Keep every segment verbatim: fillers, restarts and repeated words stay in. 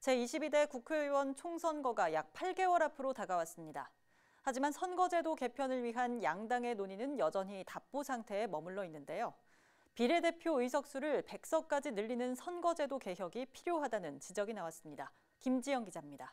제이십이 대 국회의원 총선거가 약 팔 개월 앞으로 다가왔습니다. 하지만 선거제도 개편을 위한 양당의 논의는 여전히 답보 상태에 머물러 있는데요. 비례대표 의석수를 백 석까지 늘리는 선거제도 개혁이 필요하다는 지적이 나왔습니다. 김지영 기자입니다.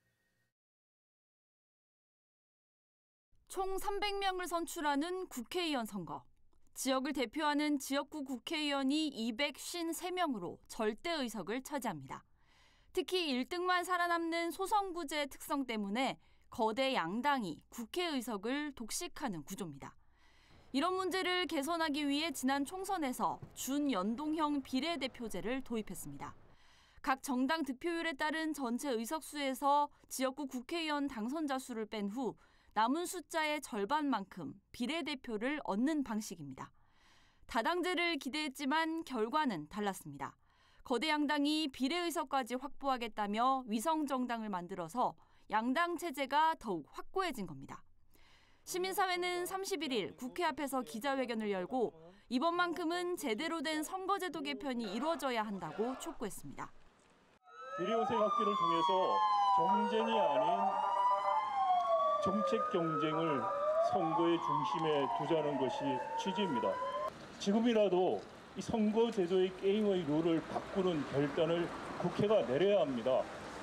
총 삼백 명을 선출하는 국회의원 선거. 지역을 대표하는 지역구 국회의원이 이백오십삼 명으로 절대 의석을 차지합니다. 특히 일 등만 살아남는 소선구제의 특성 때문에 거대 양당이 국회의석을 독식하는 구조입니다. 이런 문제를 개선하기 위해 지난 총선에서 준연동형 비례대표제를 도입했습니다. 각 정당 득표율에 따른 전체 의석수에서 지역구 국회의원 당선자 수를 뺀 후 남은 숫자의 절반만큼 비례대표를 얻는 방식입니다. 다당제를 기대했지만 결과는 달랐습니다. 거대 양당이 비례의석까지 확보하겠다며 위성정당을 만들어서 양당 체제가 더욱 확고해진 겁니다. 시민사회는 삼십일 일 국회 앞에서 기자회견을 열고 이번만큼은 제대로 된 선거제도 개편이 이루어져야 한다고 촉구했습니다. 비례의석 확대를 통해서 경쟁이 아닌 정책 경쟁을 선거의 중심에 두자는 것이 취지입니다. 지금이라도 이 선거제도의 게임의 룰을 바꾸는 결단을 국회가 내려야 합니다.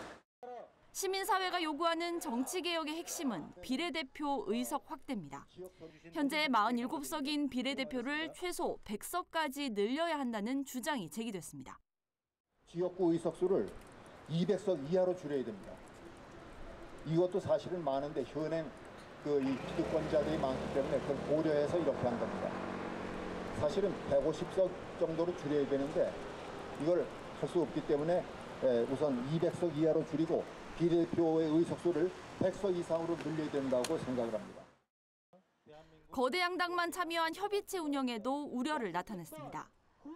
시민사회가 요구하는 정치개혁의 핵심은 비례대표 의석 확대입니다. 현재 사십칠 석인 비례대표를 최소 백 석까지 늘려야 한다는 주장이 제기됐습니다. 지역구 의석수를 이백 석 이하로 줄여야 됩니다. 이것도 사실은 많은데 현행 그 이 기득권자들이 많기 때문에 그걸 고려해서 이렇게 한 겁니다. 사실은 백오십 석 정도로 줄여야 되는데 이걸 할 수 없기 때문에 우선 이백 석 이하로 줄이고 비례대표의 의석수를 백 석 이상으로 늘려야 된다고 생각을 합니다. 거대 양당만 참여한 협의체 운영에도 우려를 나타냈습니다.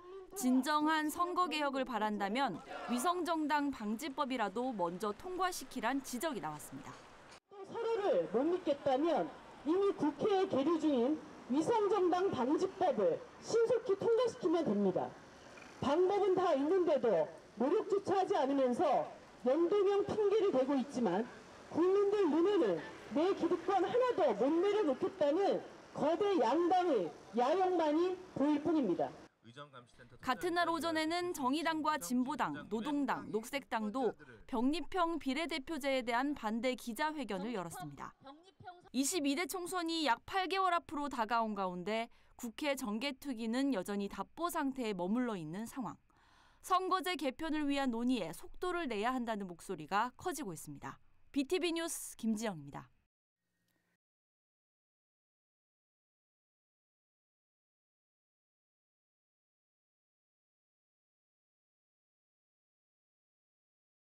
진정한 선거개혁을 바란다면 위성정당 방지법이라도 먼저 통과시키란 지적이 나왔습니다. 서로를 못 믿겠다면 이미 국회에 계류 중인 위성정당 방지법을 신속히 통과시키면 됩니다. 방법은 다 있는데도 노력조차 하지 않으면서 연동형 핑계를 대고 있지만 국민들 눈에는 내 기득권 하나도 못 내려놓겠다는 거대 양당의 야욕만이 보일 뿐입니다. 같은 날 오전에는 정의당과 진보당, 노동당, 녹색당도 병립형 비례대표제에 대한 반대 기자회견을 열었습니다. 이십이 대 총선이 약 팔 개월 앞으로 다가온 가운데 국회 정개특위는 여전히 답보 상태에 머물러 있는 상황. 선거제 개편을 위한 논의에 속도를 내야 한다는 목소리가 커지고 있습니다. 비티비 뉴스 김지영입니다.